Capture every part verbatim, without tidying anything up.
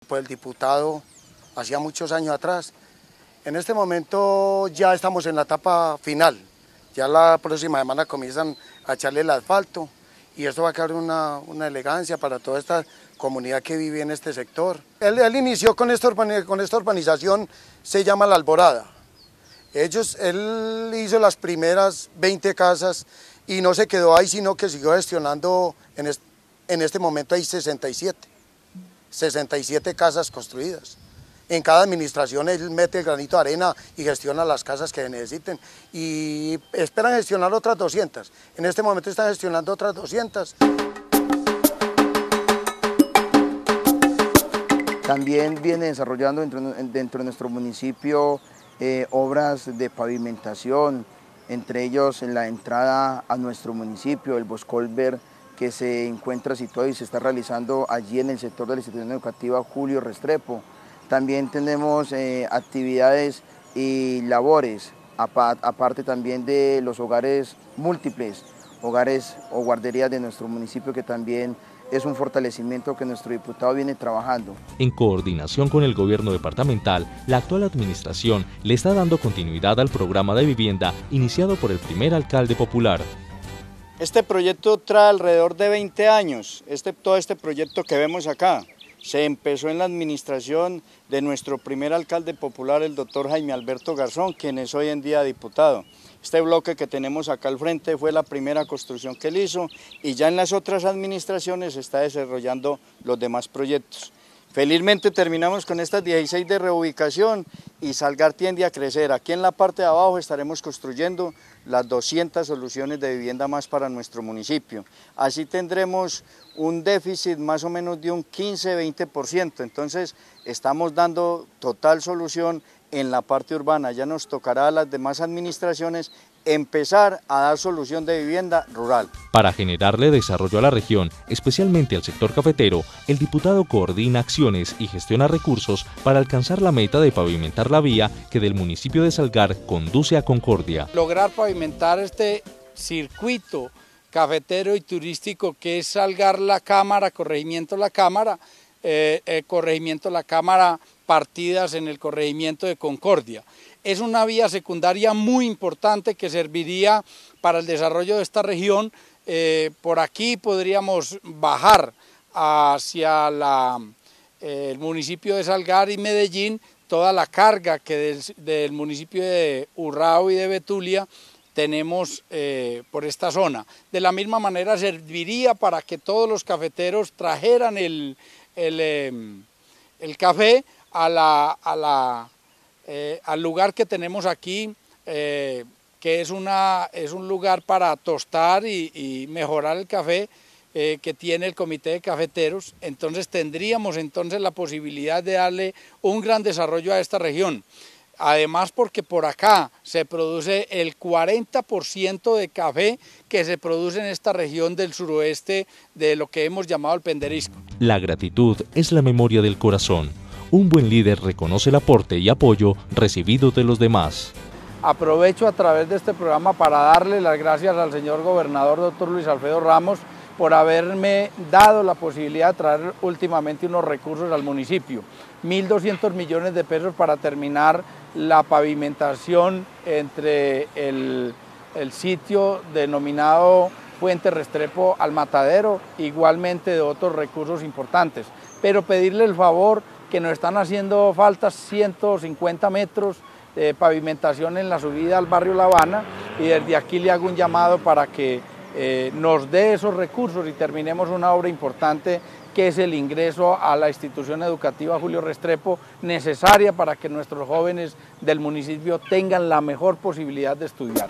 por el diputado hacía muchos años atrás. En este momento ya estamos en la etapa final, ya la próxima semana comienzan a echarle el asfalto y esto va a crear una, una elegancia para toda esta comunidad que vive en este sector. Él, él inició con esta, con esta urbanización, se llama La Alborada. Ellos, él hizo las primeras veinte casas y no se quedó ahí, sino que siguió gestionando, en este, en este momento hay sesenta y siete, sesenta y siete casas construidas. En cada administración él mete el granito de arena y gestiona las casas que necesiten y esperan gestionar otras doscientas. En este momento están gestionando otras doscientas. También viene desarrollando dentro, dentro de nuestro municipio eh, obras de pavimentación, entre ellos en la entrada a nuestro municipio, el Boscolver, que se encuentra situado y se está realizando allí en el sector de la institución educativa Julio Restrepo. También tenemos eh, actividades y labores, aparte también de los hogares múltiples, hogares o guarderías de nuestro municipio, que también es un fortalecimiento que nuestro diputado viene trabajando. En coordinación con el gobierno departamental, la actual administración le está dando continuidad al programa de vivienda iniciado por el primer alcalde popular. Este proyecto trae alrededor de veinte años, este, todo este proyecto que vemos acá. Se empezó en la administración de nuestro primer alcalde popular, el doctor Jaime Alberto Garzón, quien es hoy en día diputado. Este bloque que tenemos acá al frente fue la primera construcción que él hizo y ya en las otras administraciones se está desarrollando los demás proyectos. Felizmente terminamos con estas dieciséis de reubicación y Salgar tiende a crecer. Aquí en la parte de abajo estaremos construyendo las doscientas soluciones de vivienda más para nuestro municipio. Así tendremos un déficit más o menos de un quince a veinte por ciento, entonces estamos dando total solución en la parte urbana. Ya nos tocará a las demás administraciones empezar a dar solución de vivienda rural. Para generarle desarrollo a la región, especialmente al sector cafetero, el diputado coordina acciones y gestiona recursos para alcanzar la meta de pavimentar la vía que del municipio de Salgar conduce a Concordia. Lograr pavimentar este circuito cafetero y turístico que es Salgar La Cámara, Corregimiento La Cámara, eh, eh, Corregimiento La Cámara, partidas en el corregimiento de Concordia. Es una vía secundaria muy importante que serviría para el desarrollo de esta región. Eh, por aquí podríamos bajar hacia la, eh, el municipio de Salgar y Medellín toda la carga que del, del municipio de Urrao y de Betulia tenemos eh, por esta zona. De la misma manera serviría para que todos los cafeteros trajeran el, el, eh, el café a la, a la, eh, al lugar que tenemos aquí, eh, que es, una, es un lugar para tostar y, y mejorar el café eh, que tiene el Comité de Cafeteros. Entonces tendríamos entonces la posibilidad de darle un gran desarrollo a esta región. Además, porque por acá se produce el cuarenta por ciento de café que se produce en esta región del suroeste de lo que hemos llamado el Penderisco. La gratitud es la memoria del corazón. Un buen líder reconoce el aporte y apoyo recibido de los demás. Aprovecho a través de este programa para darle las gracias al señor gobernador, doctor Luis Alfredo Ramos, por haberme dado la posibilidad de traer últimamente unos recursos al municipio. mil doscientos millones de pesos para terminar la pavimentación entre el, el sitio denominado Puente Restrepo al Matadero, igualmente de otros recursos importantes. Pero pedirle el favor que nos están haciendo falta ciento cincuenta metros de pavimentación en la subida al barrio La Habana y desde aquí le hago un llamado para que eh, nos dé esos recursos y terminemos una obra importante que es el ingreso a la institución educativa Julio Restrepo, necesaria para que nuestros jóvenes del municipio tengan la mejor posibilidad de estudiar.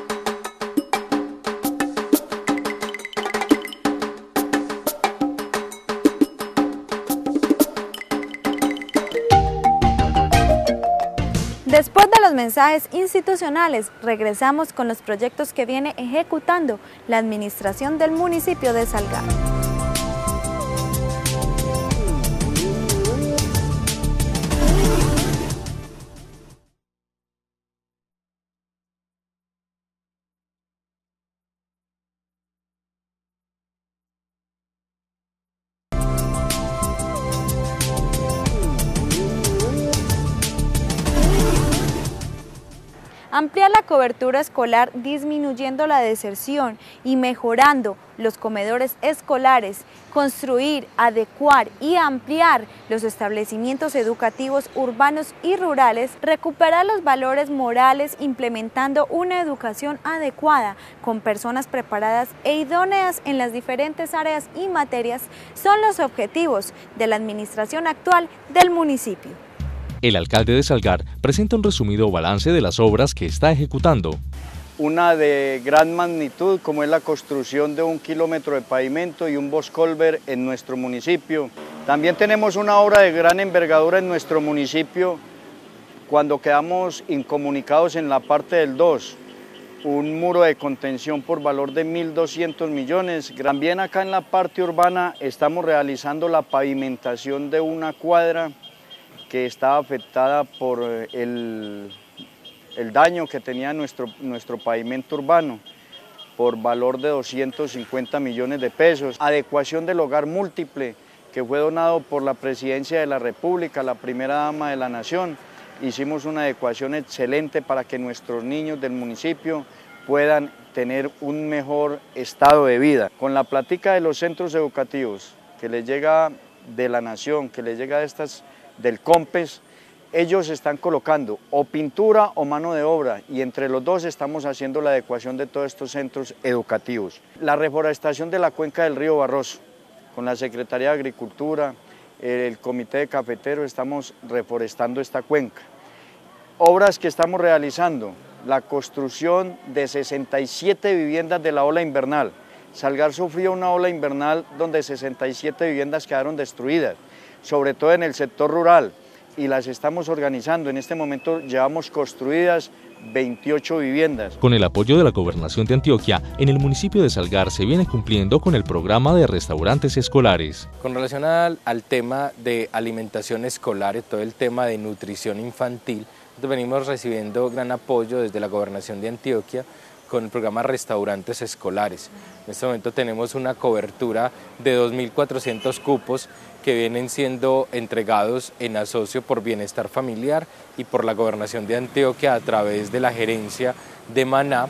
Después de los mensajes institucionales, regresamos con los proyectos que viene ejecutando la administración del municipio de Salgar. Ampliar la cobertura escolar disminuyendo la deserción y mejorando los comedores escolares, construir, adecuar y ampliar los establecimientos educativos urbanos y rurales, recuperar los valores morales implementando una educación adecuada con personas preparadas e idóneas en las diferentes áreas y materias son los objetivos de la administración actual del municipio. El alcalde de Salgar presenta un resumido balance de las obras que está ejecutando. Una de gran magnitud, como es la construcción de un kilómetro de pavimento y un boscolver en nuestro municipio. También tenemos una obra de gran envergadura en nuestro municipio cuando quedamos incomunicados en la parte del dos. Un muro de contención por valor de mil doscientos millones. También acá en la parte urbana estamos realizando la pavimentación de una cuadra que estaba afectada por el, el daño que tenía nuestro, nuestro pavimento urbano por valor de doscientos cincuenta millones de pesos. Adecuación del hogar múltiple que fue donado por la Presidencia de la República, la primera dama de la Nación. Hicimos una adecuación excelente para que nuestros niños del municipio puedan tener un mejor estado de vida. Con la plática de los centros educativos que les llega de la Nación, que les llega de estas del COMPES, ellos están colocando o pintura o mano de obra y entre los dos estamos haciendo la adecuación de todos estos centros educativos. La reforestación de la cuenca del río Barroso, con la Secretaría de Agricultura, el Comité de Cafeteros, estamos reforestando esta cuenca. Obras que estamos realizando, la construcción de sesenta y siete viviendas de la ola invernal. Salgar sufrió una ola invernal donde sesenta y siete viviendas quedaron destruidas, sobre todo en el sector rural, y las estamos organizando. En este momento llevamos construidas veintiocho viviendas. Con el apoyo de la Gobernación de Antioquia, en el municipio de Salgar se viene cumpliendo con el programa de restaurantes escolares. Con relación al, al tema de alimentación escolar y todo el tema de nutrición infantil, venimos recibiendo gran apoyo desde la Gobernación de Antioquia con el programa Restaurantes Escolares. En este momento tenemos una cobertura de dos mil cuatrocientos cupos que vienen siendo entregados en asocio por Bienestar Familiar y por la Gobernación de Antioquia a través de la gerencia de Maná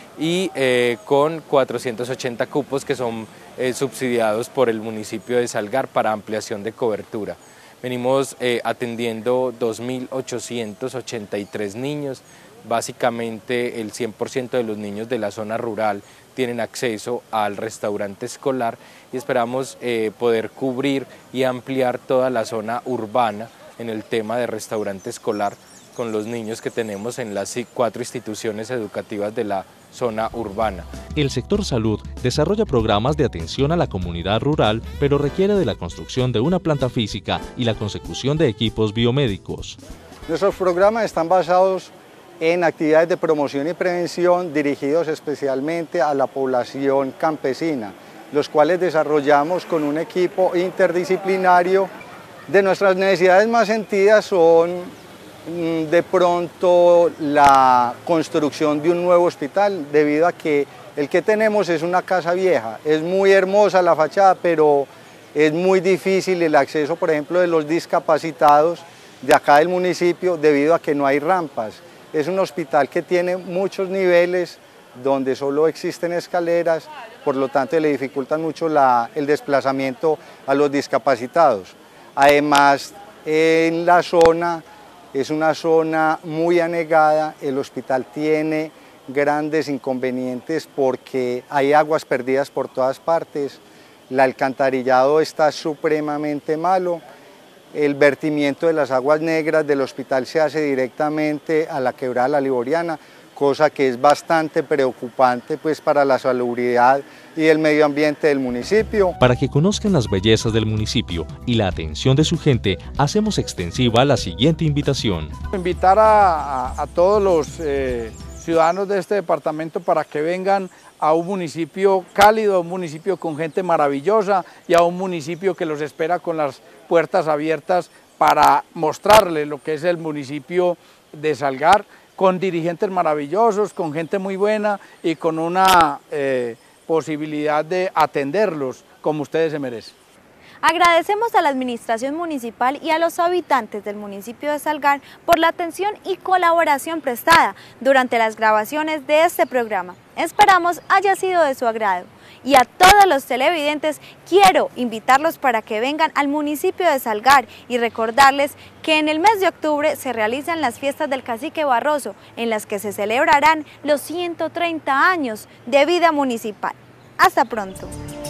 y eh, con cuatrocientos ochenta cupos que son eh, subsidiados por el municipio de Salgar para ampliación de cobertura. Venimos eh, atendiendo dos mil ochocientos ochenta y tres niños. Básicamente el cien por ciento de los niños de la zona rural tienen acceso al restaurante escolar y esperamos eh, poder cubrir y ampliar toda la zona urbana en el tema de restaurante escolar con los niños que tenemos en las cuatro instituciones educativas de la zona urbana. El sector salud desarrolla programas de atención a la comunidad rural, pero requiere de la construcción de una planta física y la consecución de equipos biomédicos. Nuestros programas están basados en actividades de promoción y prevención dirigidos especialmente a la población campesina, los cuales desarrollamos con un equipo interdisciplinario. De nuestras necesidades más sentidas son de pronto la construcción de un nuevo hospital, debido a que el que tenemos es una casa vieja, es muy hermosa la fachada, pero es muy difícil el acceso, por ejemplo, de los discapacitados de acá del municipio, debido a que no hay rampas. Es un hospital que tiene muchos niveles, donde solo existen escaleras, por lo tanto le dificultan mucho la, el desplazamiento a los discapacitados. Además, en la zona, es una zona muy anegada, el hospital tiene grandes inconvenientes porque hay aguas perdidas por todas partes, el alcantarillado está supremamente malo, el vertimiento de las aguas negras del hospital se hace directamente a la quebrada La Liboriana, cosa que es bastante preocupante pues, para la salubridad y el medio ambiente del municipio. Para que conozcan las bellezas del municipio y la atención de su gente, hacemos extensiva la siguiente invitación. Invitar a, a, a todos los eh, ciudadanos de este departamento para que vengan a un municipio cálido, a un municipio con gente maravillosa y a un municipio que los espera con las puertas abiertas para mostrarles lo que es el municipio de Salgar, con dirigentes maravillosos, con gente muy buena y con una eh, posibilidad de atenderlos como ustedes se merecen. Agradecemos a la Administración Municipal y a los habitantes del municipio de Salgar por la atención y colaboración prestada durante las grabaciones de este programa. Esperamos haya sido de su agrado. Y a todos los televidentes quiero invitarlos para que vengan al municipio de Salgar y recordarles que en el mes de octubre se realizan las fiestas del Cacique Barroso, en las que se celebrarán los ciento treinta años de vida municipal. Hasta pronto.